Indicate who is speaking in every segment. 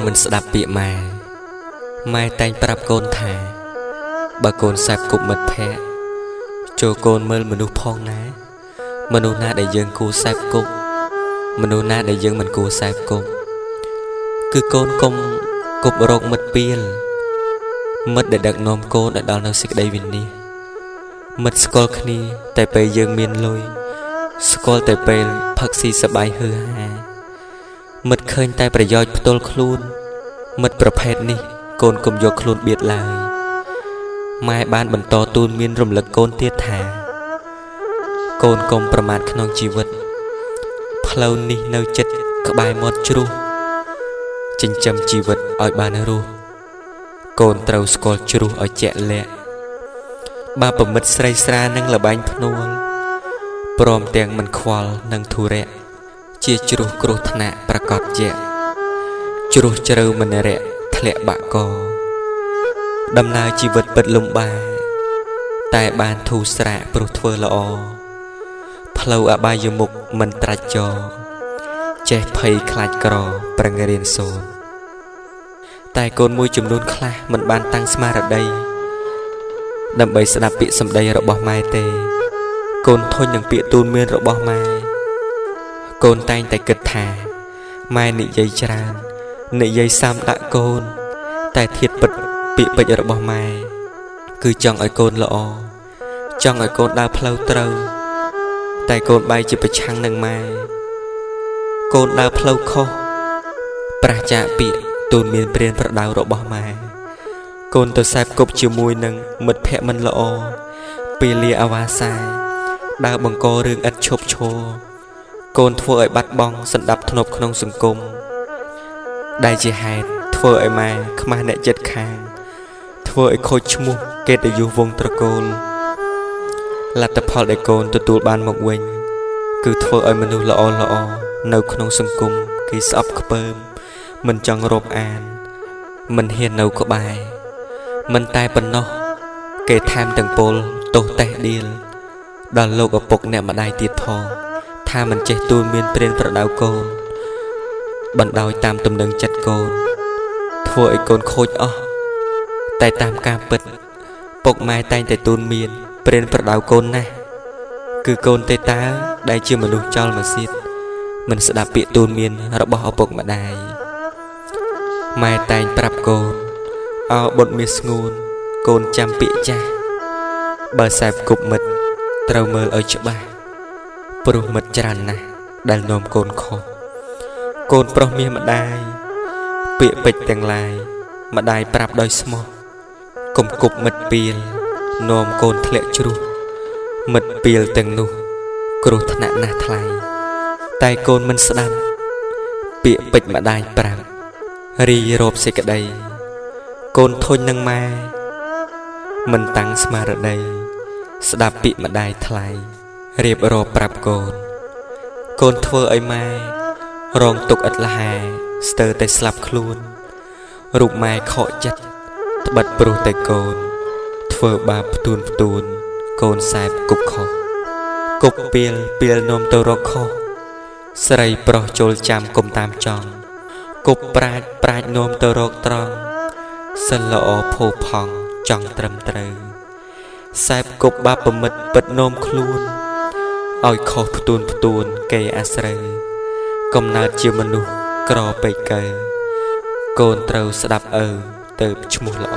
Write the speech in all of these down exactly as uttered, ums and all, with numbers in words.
Speaker 1: នមិនស្ដាប់ពាក្យម៉ែម៉ែតែងប្រាប់កូនថាបើកូនសាប់គប់មិត្តភ័ក្តិចូលកូនមើលមនុស្សផងណាមនុស្សណាដែលយើងគួរសាប់គប់មនុស្សណាដែលយើងមិនគួរសាប់គប់គឺកូនកុំគប់រកមិត្តពៀលមិត្តដែលដឹកនាំកូនឲ្យដល់នៅសេចក្តីវិនិច្ឆ័យមិត្តស្គាល់គ្នាតែពេលយើងមានលុយស្គាល់តែពេលផឹកស៊ីសប្បាយហឺហាមិត្តឃើញតែប្រយោជន៍ផ្ទាល់ខ្លួនមិត្តប្រភេទនេះកូនកុំយកខ្លួនបៀតឡើយម៉ែបានបន្តទូនមានរំលឹកកូនទៀតថាកូនកុំប្រមាថក្នុងជីវិតផ្លូវនេះនៅចិត្តក្បែរមាត់ជ្រោះចិញ្ចឹមជីវិតឲ្យបានរស់កូនត្រូវស្គាល់ជ្រោះឲ្យជាក់លាក់បើប្រមិតស្រីស្រានឹងលបែងភ្នួលព្រមទាំងមិនខ្វល់នឹងធុរៈជាជ្រោះគ្រោះថ្នាក់ប្រកបជាក់ជ្រោះជ្រៅមិនរៈធ្លាក់បាក់កដំណើរជីវិតពិតលំបាកតែបានធូរស្រាកព្រោះធ្វើល្អផ្លូវអបាយមុខមិនត្រាច់ចរចេះភ័យខ្លាចក្រប្រឹងរៀនសូត្រតែកូនមួយចំនួនខ្លះមិនបានតាំងស្មារតីដើម្បីស្ដាប់ពាក្យសម្ដីរបស់ម៉ែទេកូនធុញនឹងពាក្យទូនមានរបស់ម៉ែកូនតែងតែគិតថាម៉ែនិយាយច្រើននិយាយសាំដាក់កូនតែធៀបពិតពាក្យពេចន៍របស់ម៉ែគឺចង់ឲ្យកូនល្អចង់ឲ្យកូនដើរផ្លូវត្រូវតែកូនបែរជាប្រឆាំងនឹងម៉ែកូនដើរផ្លូវខុសប្រះចាកពាក្យទូនមានព្រានប្រដៅរបស់ម៉ែកូនទៅសែបគប់ជាមួយនឹងមិត្តភ័ក្តិមិនល្អពេលលាអាវ៉ាសាដើរបង្ករឿងឥតឈប់ឈរកូនធ្វើឲ្យបាត់បង់សន្តាប់ធ្នាប់ក្នុងសង្គមដែលជាហេតុធ្វើឲ្យម៉ែខ្មាស់អ្នកចិត្តខាងធ្វើឲ្យខូចឈ្មោះកិត្តិយសវង្សត្រកូលលទ្ធផលដែលកូនទទួលបានមកវិញគឺធ្វើឲ្យមនុស្សល្អល្អនៅក្នុងសង្គមគេស្អប់ខ្ពើមមិនចង់រាប់អានមិនហ៊ាននៅក្បែរមិនតែប៉ុណ្ណោះគេថែមទាំងពលទោសតេះដៀលដល់លោកឪពុកអ្នកម្ដាយទៀតផងថាមិនចេះទូលមានព្រានប្រដៅកូនបណ្ដោយតាមទំនឹងចិត្តកូនធ្វើឲ្យកូនខូចអស់តែតាមការពិតពុកម៉ែតែងតែទូលមានព្រានប្រដៅកូនណាស់គឺកូនទេតាដែលជាមនុស្សចោលមកសៀតមិនស្ដាប់ពាក្យទូលមានរបស់ឪពុកម្ដាយម៉ែតែងប្រាប់កូនអោបុត្រមាសស្ងួនកូនចាំពាក្យចាស់បើសែបគប់មិត្តត្រូវមើលឲ្យច្បាស់ព្រោះមិត្តច្រើនណាស់ដែលនាំកូនខុសកូនប្រុសមាសម្ដាយពាក្យពេចន៍ទាំងឡាយម្ដាយប្រាប់ដោយស្មោះកុំគប់មិត្តពៀលនាំកូនធ្លាក់ជ្រោះមិត្តពៀលទាំងនោះគ្រោះថ្នាក់ណាស់ថ្លៃតែកូនមិនស្ដាប់ពាក្យពេចន៍ម្ដាយប្រាប់រីរោបសេចក្ដីកូនធុញនឹងម៉ែមិនតាំងស្មារតីស្ដាប់ពាក្យម្ដាយថ្លៃរៀបរាប់ប្រាប់កូនកូនធ្វើឲ្យម៉ែរងទុក្ខឥតលះហាស្ទើរតែស្លាប់ខ្លួនរូបម៉ែខកចិត្តត្បិតព្រោះតែកូនធ្វើបាបផ្ទួនផ្ទួនកូនសែបគប់ខុសគប់ពៀលពៀលនាំទៅរកខុសស្រីប្រុសចូលចាំគុំតាមចង់គប់ប្រាជ្ញប្រាជ្ញនាំទៅរកត្រង់សិលល្អផូរផង់ចង់ត្រឹមត្រូវសែបគប់បាបប្រមិតពិតនោមខ្លួនឲ្យខុសផ្ទួនផ្ទួនគេអាស្រូវកំណើតជាមនុស្សក្រពេកកើកូនត្រូវស្ដាប់ឪទៅឈ្មោះល្អ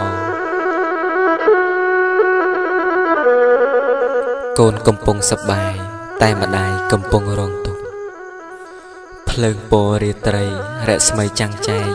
Speaker 1: កូនកំពុងសប្បាយតែម្ដាយកំពុងរងទុក្ខភ្លើងពណ៌រាត្រីរស្មីចាំងចែង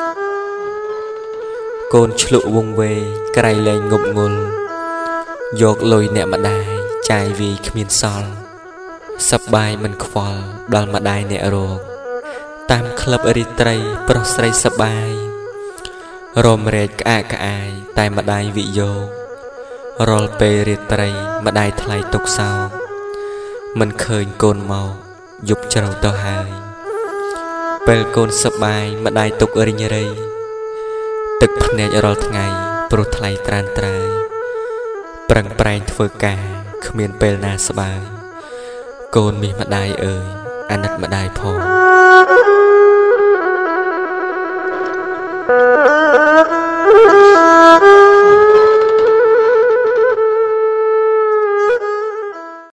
Speaker 1: កូនឆ្លក់វងវែងក្រៃលែងងប់ងល់យកលុយអ្នកម្ដាយចាយវាយគ្មានសល់សប្បាយមិនខ្វល់ដល់ម្ដាយអ្នករកតាមក្លឹបរាត្រីប្រុសស្រីសប្បាយរមរែកក្អាកក្អាយតែម្ដាយវិយោគរាល់ពេលរាត្រីម្ដាយថ្លៃទុកសោកមិនឃើញកូនមកយប់ជ្រៅទៅហើយពេលកូនសប្បាយម្ដាយទុករិញរៃទឹកភ្នែករាល់ថ្ងៃព្រោះថ្លៃត្រានត្រើយប្រឹងប្រែងធ្វើការគ្មានពេលណាស្បើយកូនមាសម្ដាយអើយអាណិតម្ដាយផង